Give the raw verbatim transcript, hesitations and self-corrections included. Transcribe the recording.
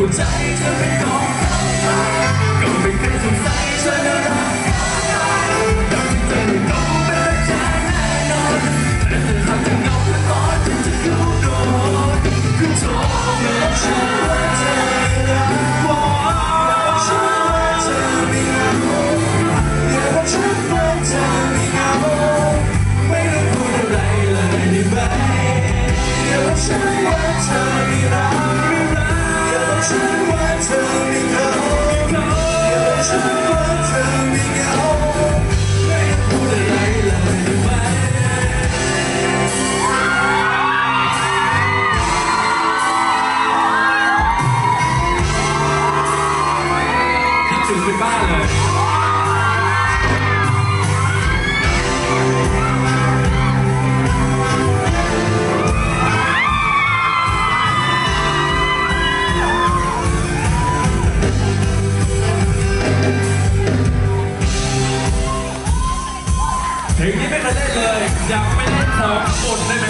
วใจเธอเป็นของเขาก็ไม่เคยสงสัยเธอจะรักดังที่เธอไม่รู้เป็นรักใจแน่นอนแต่เธอทำจะเหงาและตอนที่จะอยู่โดนคือโทรมาฉันว่าเธอรักบอกฉันว่าเธอไม่เหงาอย่าบอกฉันว่าเธอไม่เหงาไม่ต้องพูดอะไรเลยได้ไหมอย่าบอกฉันว่าเธอไม่รักอย่าบอกฉันว่าเธอไม่เหงาอย่าบอกฉันว่าเธอไม่เหงาไม่ต้องพูดอะไรเลยได้ไหมคิดถึงเป็นบ้านเลยเพลงนี้ไม่เคยเล่นเลยอยากไปเล่นของบทเลย